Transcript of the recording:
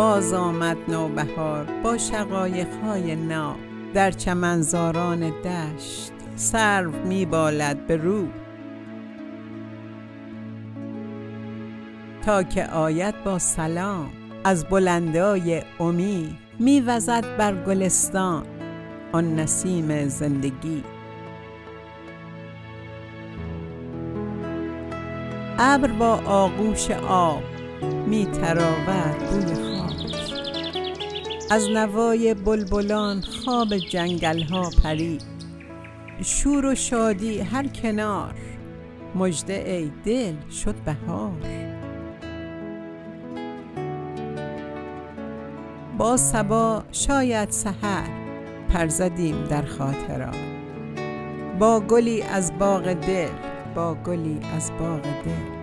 باز آمد نوبهار با شقایق‌های ناب، در چمنزاران دشت سرو می‌بالد به رو. تا که آید با سلام از بلندای امید، می‌وزد بر گلستان آن نسیم زندگی. ابر با آغوش آب می‌تراود بوی خاک، از نوای بلبلان خواب جنگل‌ها پرید. شور و شادی هر کنار، مژده ای دل شد بهار. با صبا شاید سحر پر زدیم در خاطرات، با گلی از باغ دل، با گلی از باغ دل.